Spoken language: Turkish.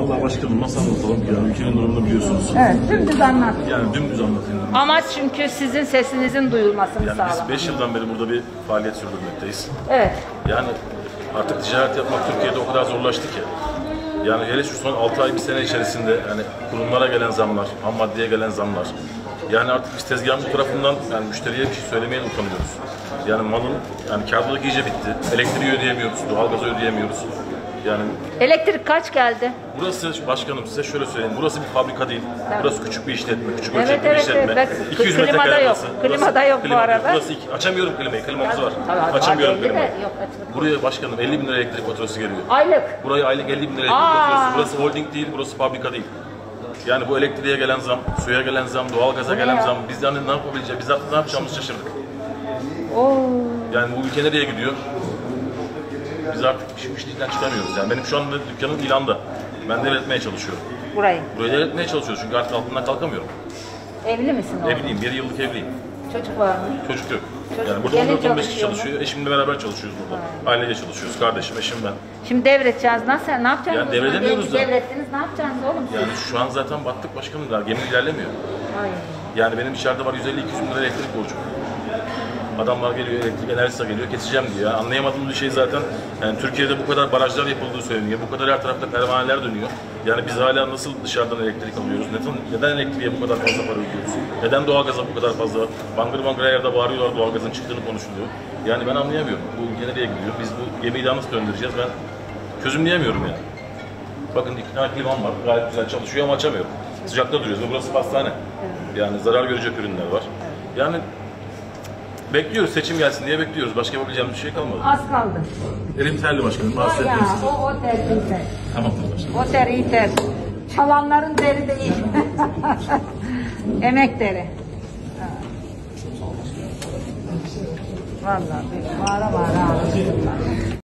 Vallahi başkanım nasıl anlatalım ya, ülkenin durumunu biliyorsunuz. Evet, dümdüz anlat. Yani dümdüz anlatayım. Amaç çünkü sizin sesinizin duyulmasını Yani sağlamak. biz 5 yıldan beri burada bir faaliyet sürdürmekteyiz. Evet. Yani artık ticaret yapmak Türkiye'de o kadar zorlaştı ki. Yani hele şu son 6 ay bir sene içerisinde yani kurumlara gelen zamlar, ham maddeye gelen zamlar. Yani artık biz tezgahın bu tarafından yani müşteriye bir şey söylemeye de utanıyoruz. Yani malın yani kârlılık iyice bitti. Elektriği ödeyemiyoruz, doğalgazı ödeyemiyoruz. Yani Elektrik kaç geldi? burası başkanım size şöyle söyleyeyim. Burası bir fabrika değil. Evet. Burası küçük bir işletme, küçük Evet, ölçekli bir evet, işletme. evet. 200 Klimada metrekare yok. burası. Klimada yok bu klima arada. Burası açamıyorum klimayı. Klimamız var. Tabii, Açamıyorum belli de klimayı. yok, açılık. Buraya başkanım 50 bin lira elektrik faturası geliyor. Aylık. Buraya aylık 50 bin lira elektrik faturası. Burası holding değil, burası fabrika değil. Yani bu elektriğe gelen zam, suya gelen zam, doğalgaza gelen zam. Biz yani ne yapabileceğiz? Biz artık ne yapacağımızı şaşırdık. Oo. Yani bu ülke nereye gidiyor? Biz artık bu işten çıkamıyoruz. Yani benim şu anda dükkanım ilanda. Ben devretmeye çalışıyorum. Burayı. Burayı devretmeye çalışıyoruz çünkü artık altından kalkamıyorum. Evli misin oğlum? Evliyim, 1 yıllık evliyim. Çocuk var mı? Çocuk yok. Çocuk Yani burada yeni 14-15 kişi çalışıyor mu? çalışıyor. Eşimle beraber çalışıyoruz burada. Aileyle çalışıyoruz. Kardeşim, eşim ben. Şimdi devredeceğiz. Nasıl? Ne yapacaksınız? Yani devredemiyoruz da. Devrettiniz. Ne yapacaksınız oğlum siz? Yani şu an zaten battık başkanım. Daha gemi ilerlemiyor. Ay. Yani benim içeride var 150-200 bin lira elektrik borcum. Adamlar geliyor, elektrik enerjisi geliyor, keseceğim diyor. Yani anlayamadığım bir şey zaten, yani Türkiye'de bu kadar barajlar yapıldığı söyleniyor, bu kadar her tarafta pervaneler dönüyor. Yani biz hala nasıl dışarıdan elektrik alıyoruz, neden elektriğe bu kadar fazla para ödüyoruz, neden doğalgaza bu kadar fazla, bangır bangır her yerde bağırıyorlar doğalgazın çıktığını konuşuluyor. Yani ben anlayamıyorum, bu ülke nereye gidiyor, biz bu gemiyi daha nasıl döndüreceğiz, ben çözümleyemiyorum yani. Bakın 2 tane klimam var, gayet güzel çalışıyor ama açamıyorum. Sıcakta duruyoruz ve burası pastane. Yani zarar görecek ürünler var. Yani bekliyoruz, seçim gelsin diye bekliyoruz. Başka yapabileceğimiz bir şey kalmadı. Az kaldı. Elim terli başkanım, rahatsız Ya etmeyin sizi. o ter iyi ter. Tamamdır başkanım. O ter iyi ter. Çalanların deri de iyi. Emek deri. Ha. Vallahi bir mağara ağrıyor.